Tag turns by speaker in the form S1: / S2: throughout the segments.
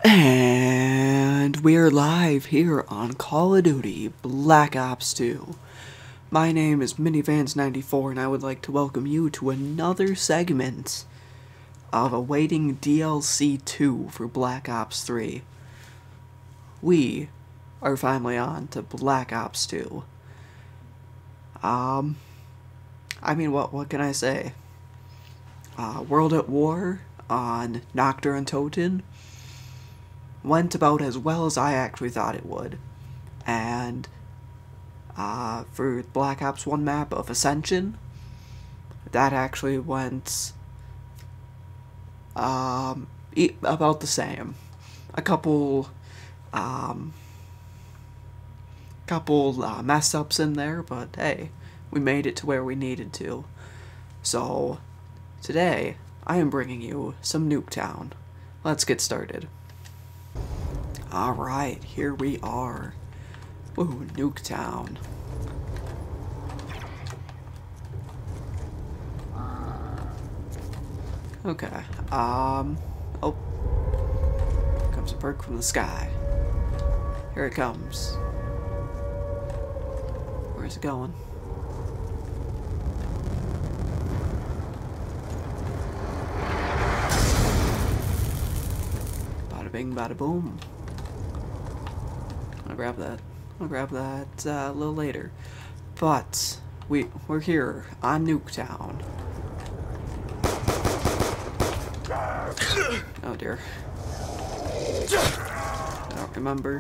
S1: And we're live here on Call of Duty Black Ops 2. My name is Minivans94 and I would like to welcome you to another segment of awaiting DLC 2 for Black Ops 3. We are finally on to Black Ops 2. I mean, what can I say? World at War on NukeTown went about as well as I actually thought it would. And for Black Ops 1 map of Ascension, that actually went about the same. A couple mess ups in there, but hey, we made it to where we needed to. So today I am bringing you some NukeTown. Let's get started. Alright, here we are. Ooh, NukeTown. Okay, oh. Comes a perk from the sky. Here it comes. Where's it going? Bada bing, bada boom. I'll grab that a little later. But we're here on NukeTown. Oh dear. I don't remember.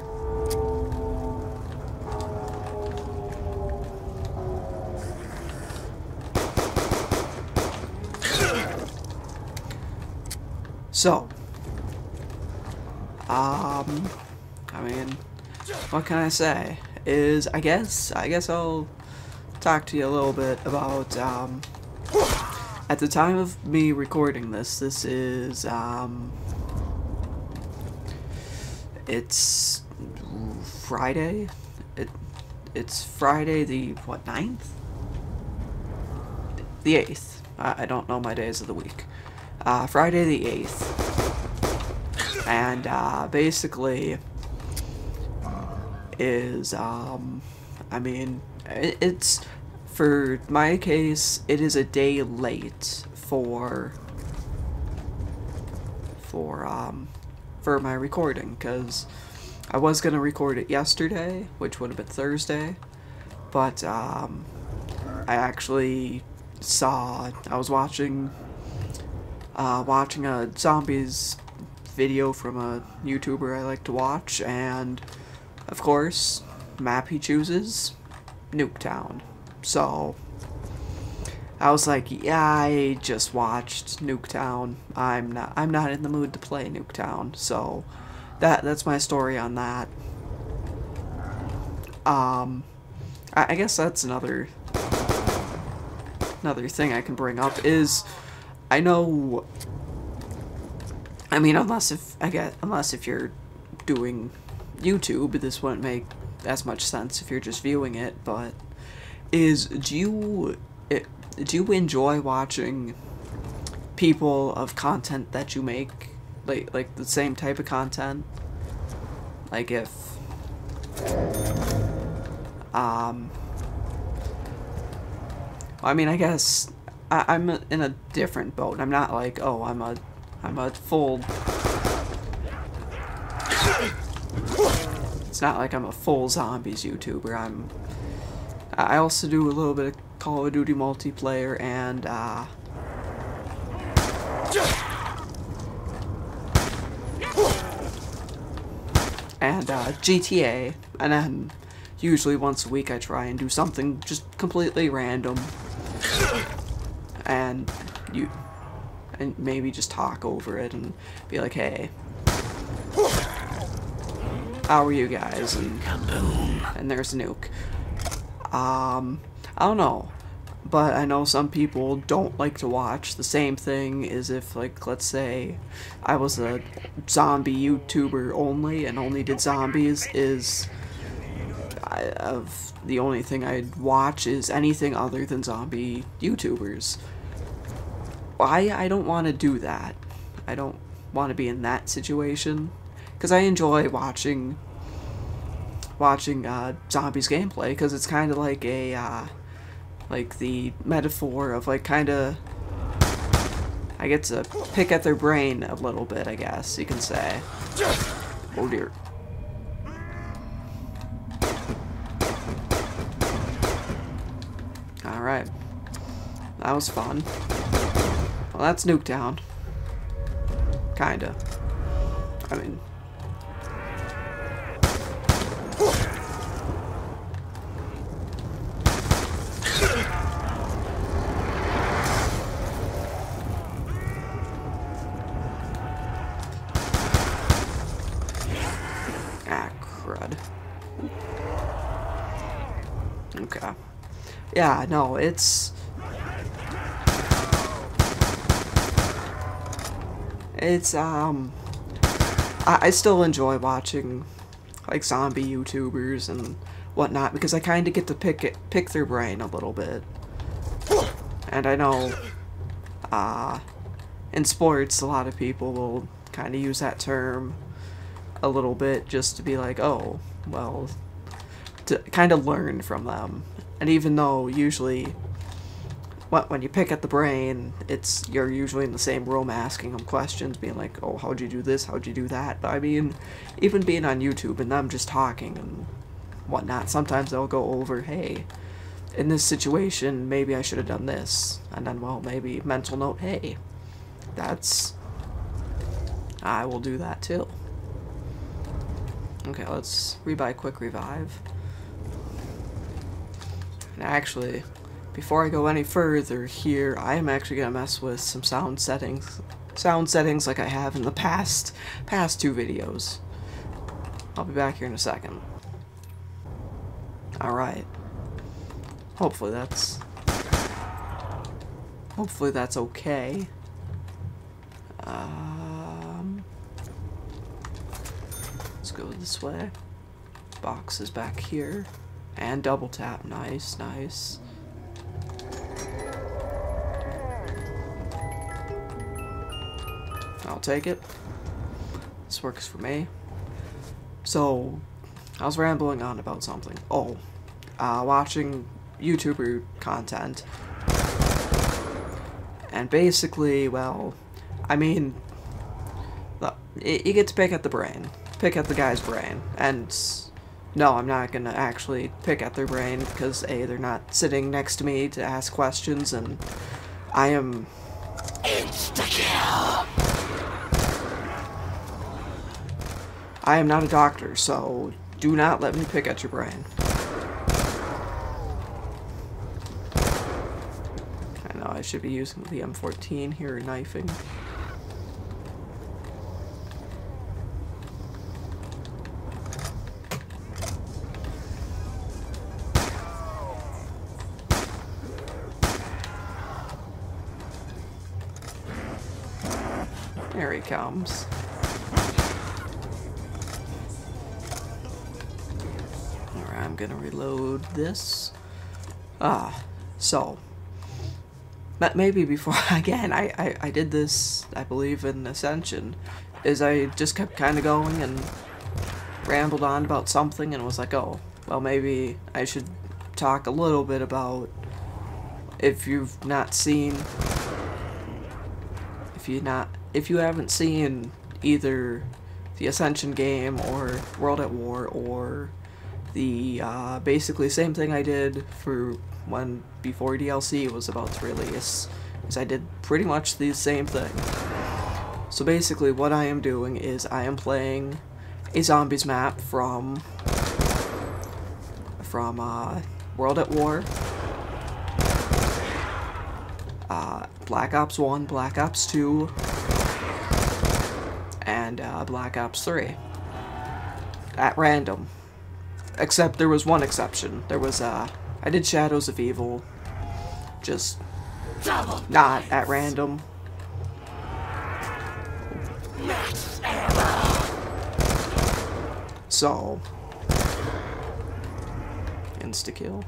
S1: So, I mean, what can I say? I guess I'll talk to you a little bit about, at the time of me recording this is, it's Friday? It's Friday the, what, 9th? The 8th. I don't know my days of the week. Friday the 8th. And, basically is, I mean, it's, for my case, it is a day late for my recording, because I was going to record it yesterday, which would have been Thursday, but, I actually I was watching a zombies video from a YouTuber I like to watch, and of course, map he chooses, NukeTown. So I was like, yeah, I just watched NukeTown. I'm not in the mood to play NukeTown. So that's my story on that. I guess that's another thing I can bring up is, I know, I mean, unless if you're doing YouTube, this wouldn't make as much sense if you're just viewing it, but do you enjoy watching people of content that you make, like the same type of content? Like if I mean, I guess I'm in a different boat. I'm not like, oh, I'm a full. It's not like I'm a full zombies YouTuber. I also do a little bit of Call of Duty multiplayer and GTA, and then usually once a week I try and do something just completely random, and maybe just talk over it and be like, hey, how are you guys? And there's a nuke. I don't know, but I know some people don't like to watch the same thing as if, like, let's say I was a zombie YouTuber only and only did zombies, the only thing I'd watch is anything other than zombie YouTubers. I don't want to do that. I don't want to be in that situation. because I enjoy watching zombies gameplay, because it's kind of like a like the metaphor of like kind of I get to pick at their brain a little bit, I guess you can say. Oh dear. Alright. That was fun. Well, that's NukeTown. Kinda. I mean... Ah, crud. Okay. Yeah, no, it's... I still enjoy watching, like, zombie YouTubers and whatnot, because I kind of get to pick their brain a little bit. And I know, in sports, a lot of people will kind of use that term a little bit just to be like, oh, well, to kind of learn from them. And even though usually, when you pick at the brain, you're usually in the same room asking them questions, being like, oh, how'd you do this, how'd you do that? But I mean, even being on YouTube and them just talking and whatnot, sometimes they'll go over, hey, in this situation, maybe I should have done this. And then, well, maybe mental note, hey, I will do that too. Okay, let's rebuy quick revive. And actually, before I go any further here, I am actually going to mess with some sound settings like I have in the past 2 videos. I'll be back here in a second. Alright. Hopefully that's okay. Let's go this way. Box is back here. And double tap. Nice, nice. I'll take it. This works for me. So, I was rambling on about something. Oh, watching YouTuber content. And basically, well, I mean, you get to pick at the brain. Pick at the guy's brain. And no, I'm not gonna actually pick at their brain because A, they're not sitting next to me to ask questions, and I am... Insta-kill! I am not a doctor, so do not let me pick at your brain. I know I should be using the M14 here, knifing. There he comes. Alright, I'm gonna reload this. So. But maybe before, again, I did this, I believe, in Ascension, is I just kept kind of going and rambled on about something and was like, oh, well, maybe I should talk a little bit about, if you haven't seen either the Ascension game or World at War or the basically same thing I did for before DLC was about to release, is I did pretty much the same thing. So basically what I am doing is I am playing a zombies map from World at War, Black Ops 1, Black Ops 2, and Black Ops 3. At random. Except there was one exception. There was, I did Shadows of Evil, just not at random. So, insta-kill.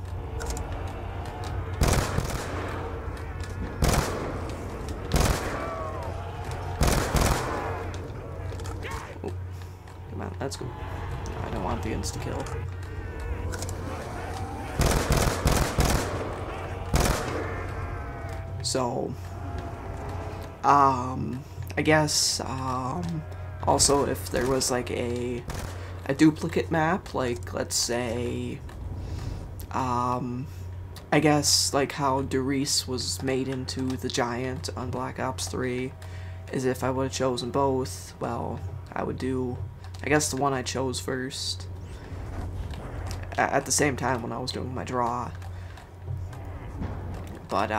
S1: That's good. I don't want the insta-kill. So, I guess, also if there was like a duplicate map, like let's say, I guess like how Doris was made into the Giant on Black Ops 3, is if I would have chosen both, well, I would do, I guess the one I chose first, at the same time when I was doing my draw. But,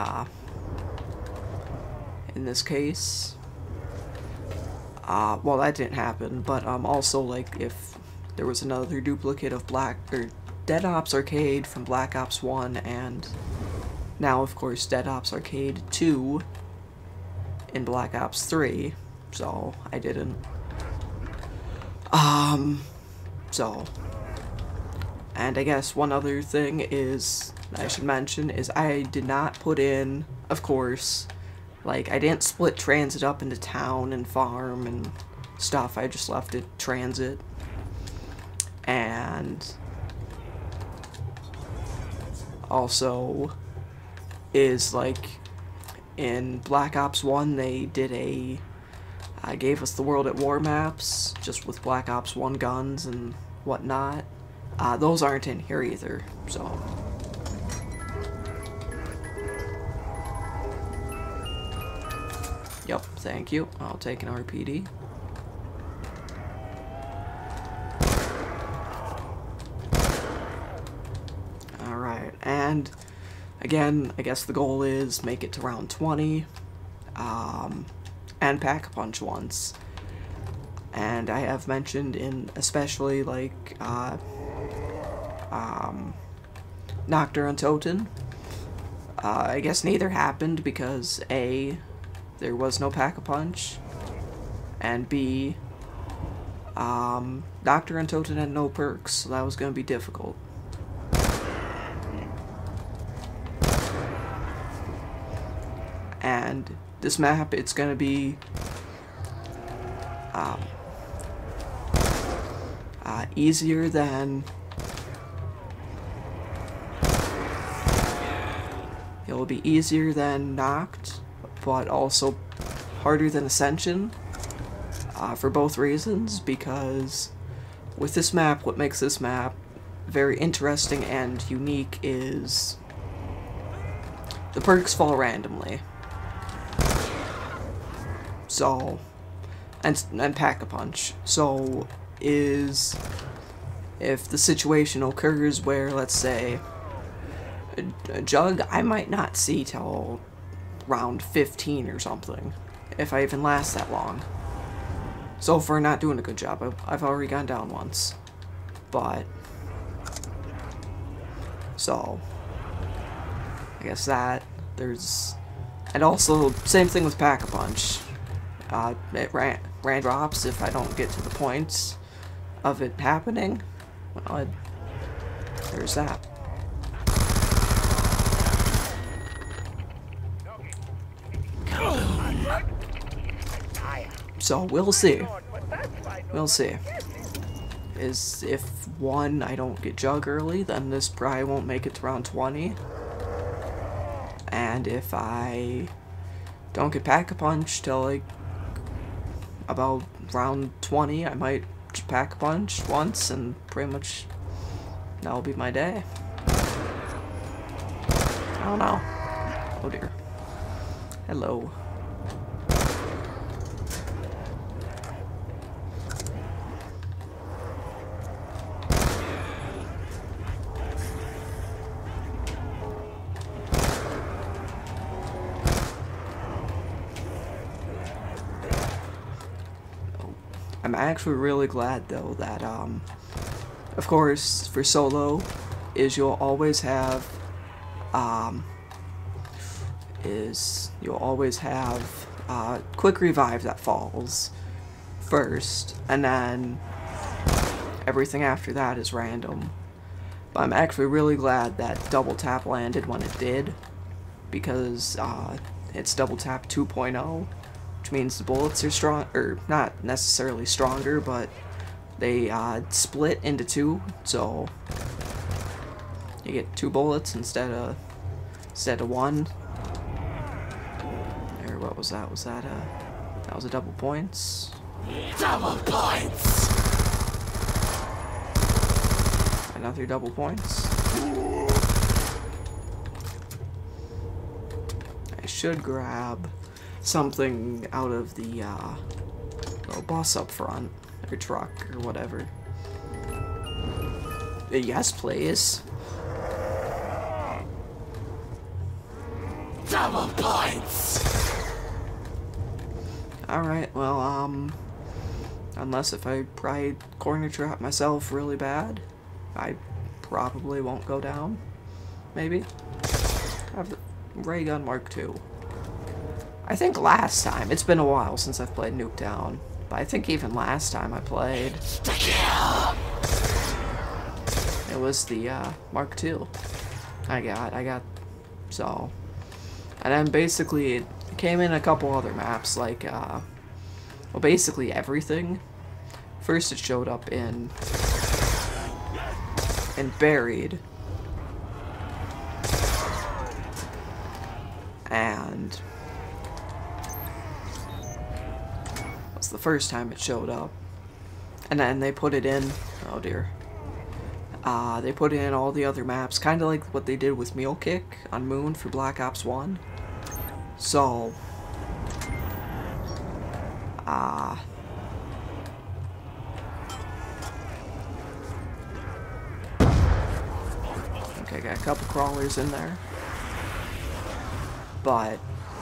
S1: in this case, well, that didn't happen, but, also, like, if there was another duplicate of Dead Ops Arcade from Black Ops 1, and now, of course, Dead Ops Arcade 2 in Black Ops 3, so I didn't. So, and I guess one other thing is, I should mention, is I did not put in, of course, like, I didn't split transit up into town and farm and stuff, I just left it transit. And also is, like, in Black Ops 1, they did gave us the World at War maps, just with Black Ops 1 guns and whatnot. Those aren't in here either, so. Yep, thank you. I'll take an RPD. Alright, and again, I guess the goal is make it to round 20, and pack-a-punch once. And I have mentioned in especially, like, NukeTown, I guess neither happened because A, there was no pack-a-punch, and B, NukeTown had no perks, so that was going to be difficult. And this map, it's going to be easier than it'll be easier than Noct, but also harder than Ascension, for both reasons, because with this map, what makes this map very interesting and unique is the perks fall randomly. So, and pack-a-punch. So, if the situation occurs where, let's say, a jug I might not see till round 15 or something, if I even last that long. So far, not doing a good job. I've already gone down once. But, so, I guess that, there's, and also, same thing with pack-a-punch. It ran drops if I don't get to the points of it happening. Well, there's that. So we'll see. We'll see. If one, I don't get jug early, then this probably won't make it to round 20. And if I don't get pack-a-punch till like about round 20, I might just pack-a-punch once, and pretty much that'll be my day. I don't know. Oh dear. Hello. I'm actually really glad though that, of course, for solo, you'll always have quick revive that falls first, and then everything after that is random. But I'm actually really glad that double tap landed when it did, because it's double tap 2.0, which means the bullets are strong, or not necessarily stronger, but They split into two, so you get 2 bullets instead of one. Or what was that? Was that a double points?
S2: Double points.
S1: Another double points. I should grab something out of the little bus up front, or truck, or whatever. Yes, please.
S2: Double points.
S1: Alright, well, unless if I probably corner trap myself really bad, I probably won't go down. Maybe. I have the ray gun Mark II. I think last time, it's been a while since I've played NukeTown, but I think even last time I played, it was the Mark II. I got, so. And then basically, it came in a couple other maps, like, well, basically everything. First it showed up in Buried. And that's the first time it showed up. And then they put it in, oh dear. They put it in all the other maps, kind of like what they did with Meal Kick on Moon for Black Ops 1. So, okay, got a couple crawlers in there, but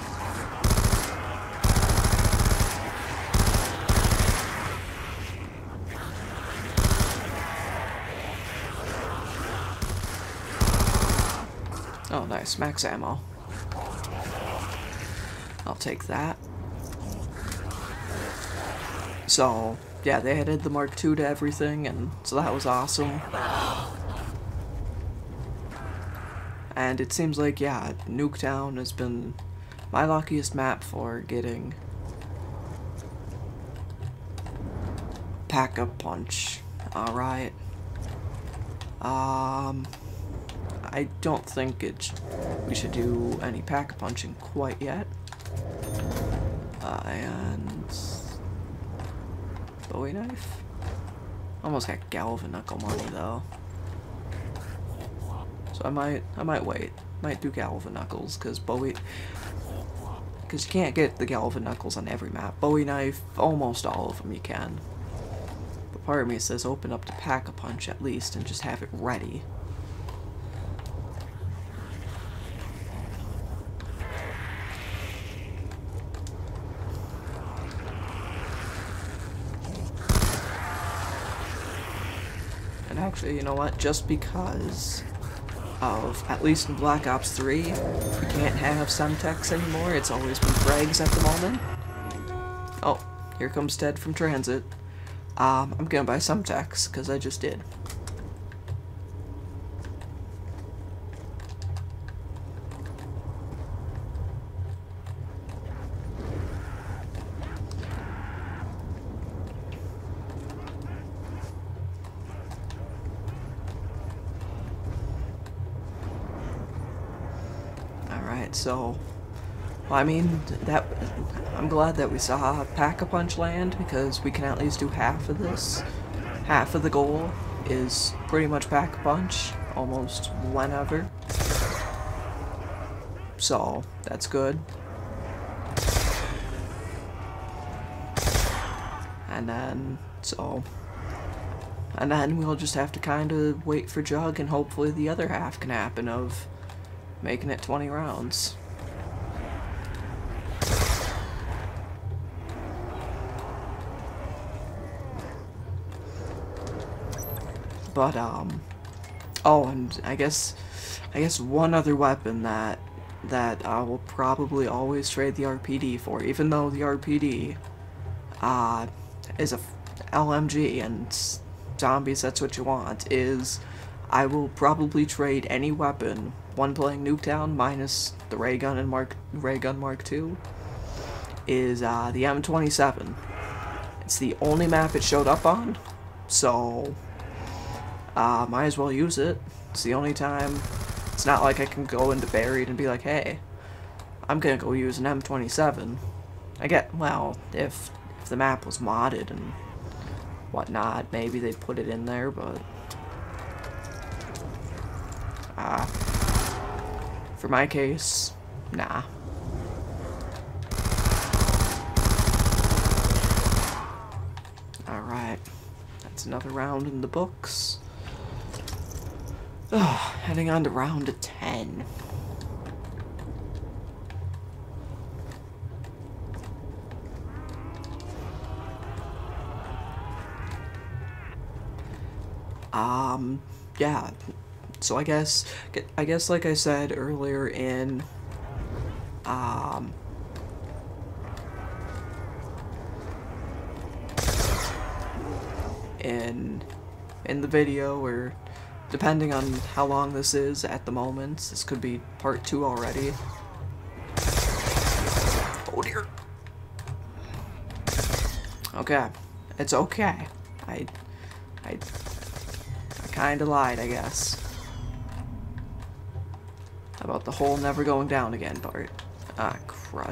S1: oh nice, max ammo. I'll take that. So, yeah, they added the Mark II to everything, and so that was awesome. And it seems like, yeah, NukeTown has been my luckiest map for getting Pack-a-Punch. Alright. I don't think we should do any pack-a-punching quite yet. And Bowie knife. Almost got Galvin knuckle money though, so I might wait. Might do Galvin knuckles because you can't get the Galvin knuckles on every map. Bowie knife, almost all of them you can. But part of me says open up to Pack-a-Punch at least and just have it ready. Actually, you know what? Just because of, at least in Black Ops 3, we can't have Semtex anymore. It's always been frags at the moment. Oh, here comes Ted from Transit. I'm gonna buy Semtex, because I just did. So, well, I mean, I'm glad that we saw Pack-a-Punch land, because we can at least do half of this. Half of the goal is pretty much Pack-a-Punch, almost whenever. So, that's good. And then we'll just have to kind of wait for Jug, and hopefully the other half can happen of making it 20 rounds. But, oh, and I guess one other weapon that I will probably always trade the RPD for, even though the RPD, is a LMG and zombies, that's what you want, is I will probably trade any weapon when playing NukeTown, minus the ray gun Mark II, is the M27. It's the only map it showed up on, so might as well use it. It's the only time. It's not like I can go into Buried and be like, hey, I'm gonna go use an M27. Well, if the map was modded and whatnot, maybe they'd put it in there, but for my case, nah. Alright, that's another round in the books. Heading on to round 10. Yeah. So I guess like I said earlier in in the video, or depending on how long this is at the moment, this could be part 2 already. Oh dear. Okay. It's okay. I kinda lied, I guess. About the hole never going down again part. Ah, crud.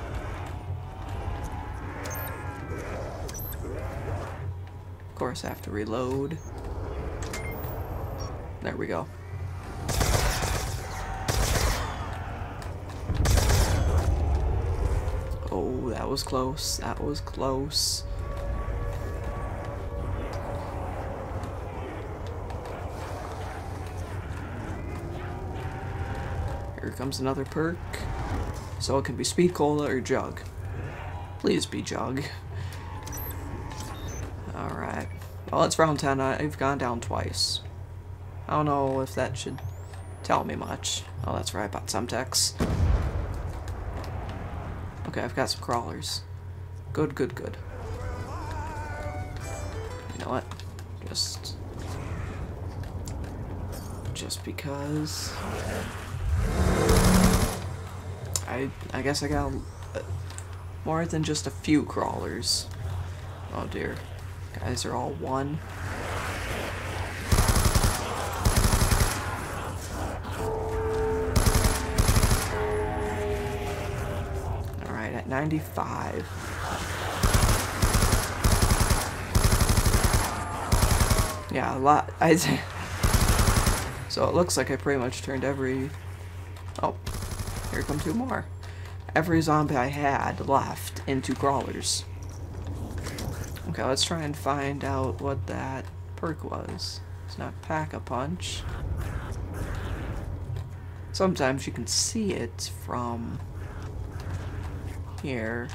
S1: Of course, I have to reload. There we go. Oh, that was close. That was close. Here comes another perk. So it can be Speed Cola or Jug. Please be Jug. Alright. Well, it's round 10. I've gone down twice. I don't know if that should tell me much. Oh, that's right, I bought Semtex. Okay, I've got some crawlers. Good, good, good. You know what? Just because... I guess I got more than just a few crawlers. Oh dear. Guys are all one. Alright, at 95. Yeah, a lot. So it looks like I pretty much turned every... Oh, here come 2 more. Every zombie I had left into crawlers. Okay, let's try and find out what that perk was. It's not Pack-a-Punch. Sometimes you can see it from here.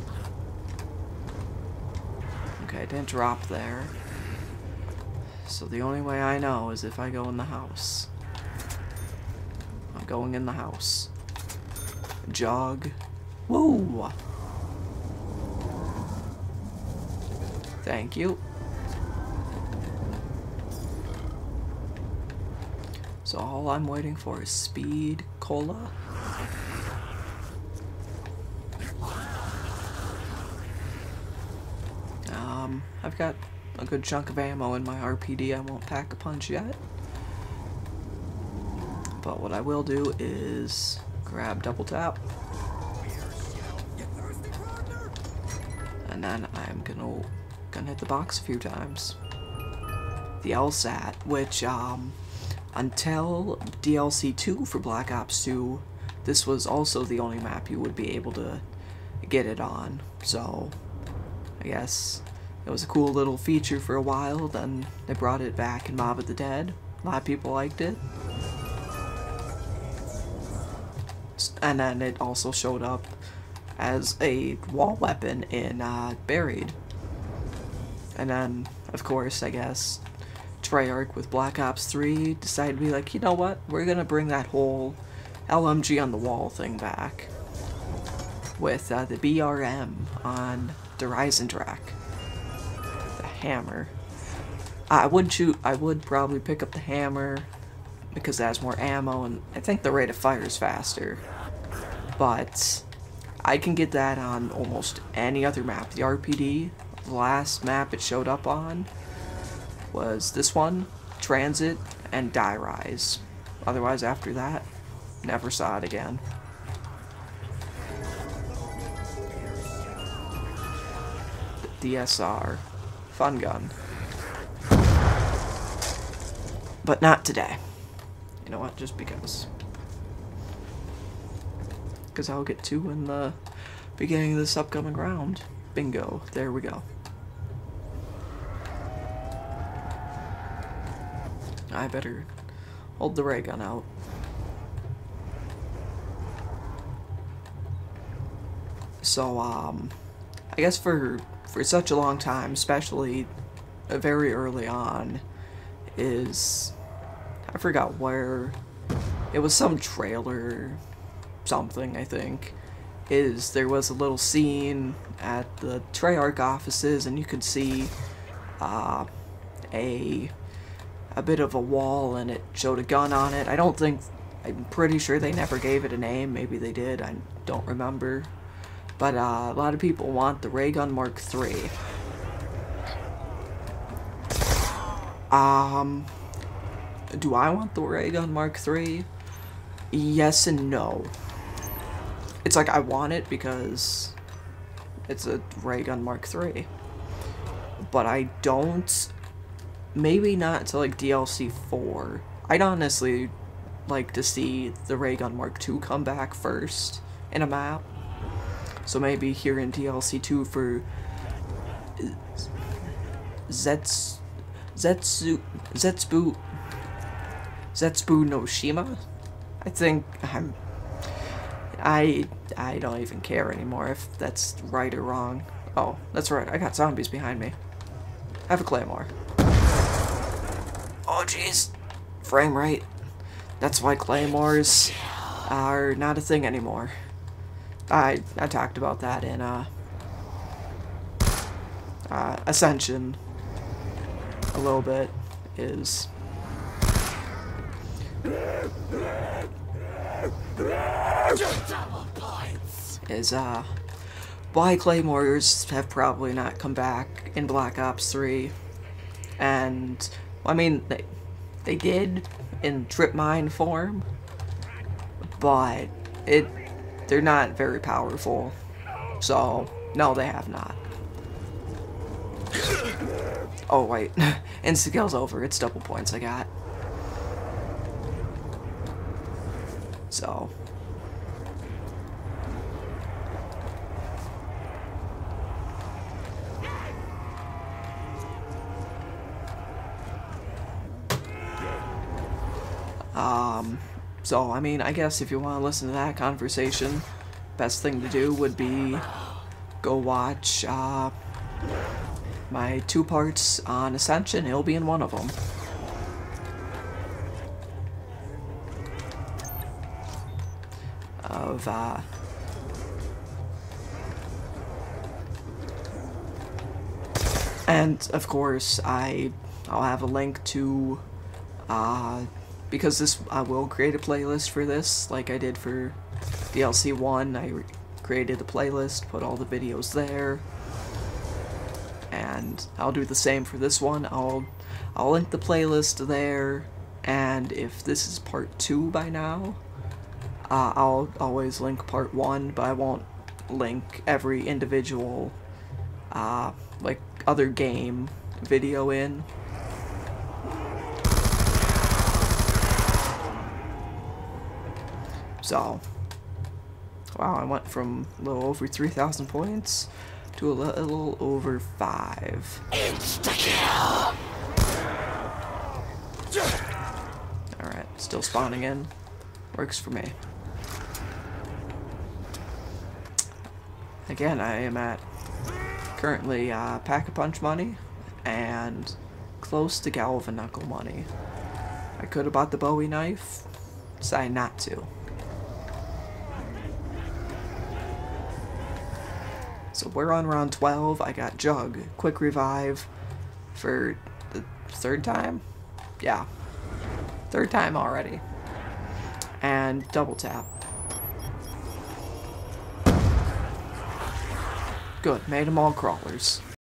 S1: Okay, it didn't drop there. So the only way I know is if I go in the house. I'm going in the house. Jog. Woo! Thank you. So all I'm waiting for is Speed Cola. I've got a good chunk of ammo in my RPD. I won't pack a punch yet. But what I will do is grab double tap. And then I'm gonna hit the box a few times. The LSAT, which until DLC 2 for Black Ops 2, this was also the only map you would be able to get it on. So I guess it was a cool little feature for a while, then they brought it back in Mob of the Dead. A lot of people liked it. And then it also showed up as a wall weapon in Buried. And then, of course, I guess, Treyarch with Black Ops 3 decided to be like, you know what, we're gonna bring that whole LMG on the wall thing back. With the BRM on the Reisendrach. Hammer. I would probably pick up the hammer because it has more ammo and I think the rate of fire is faster. But I can get that on almost any other map. The RPD, the last map it showed up on, was this one, Transit, and Die Rise. Otherwise, after that, never saw it again. DSR. Fun gun. But not today. You know what? Just because. Because I'll get 2 in the beginning of this upcoming round. Bingo. There we go. I better hold the ray gun out. So, I guess for such a long time, especially very early on, I forgot where, it was some trailer, something, I think, there was a little scene at the Treyarch offices, and you could see, a bit of a wall, and it showed a gun on it. I'm pretty sure they never gave it a name. Maybe they did, I don't remember. But a lot of people want the Ray Gun Mark III. Do I want the Ray Gun Mark III? Yes and no. It's like I want it because it's a Ray Gun Mark III. But I don't. Maybe not until like DLC 4. I'd honestly like to see the Ray Gun Mark II come back first in a map. So maybe here in DLC 2 for Zetsu no Shima? I think I don't even care anymore if that's right or wrong. Oh, that's right, I got zombies behind me. I have a claymore. Oh jeez. Frame rate. That's why claymores are not a thing anymore. I talked about that in Ascension a little bit, why claymores have probably not come back in Black Ops 3. And I mean they did in trip mine form, but they're not very powerful. So no, they have not. Oh wait, insta-kill's over. It's double points I got. So I mean, I guess if you want to listen to that conversation, best thing to do would be go watch my 2 parts on Ascension. It'll be in one of them. And of course I'll have a link to because I will create a playlist for this like I did for DLC 1. I created a playlist, put all the videos there, and I'll do the same for this one. I'll link the playlist there, and if this is part 2 by now, I'll always link part 1, but I won't link every individual like other game video in. So, wow, I went from a little over 3,000 points to a little over 5.
S2: Insta-kill!
S1: Alright, still spawning in. Works for me. Again, I am at currently Pack-a-Punch money and close to Galvanknuckle money. I could have bought the Bowie knife, decided not to. So we're on round 12. I got Jug, quick revive for the 3rd time? Yeah, 3rd time already. And double tap. Good, made them all crawlers.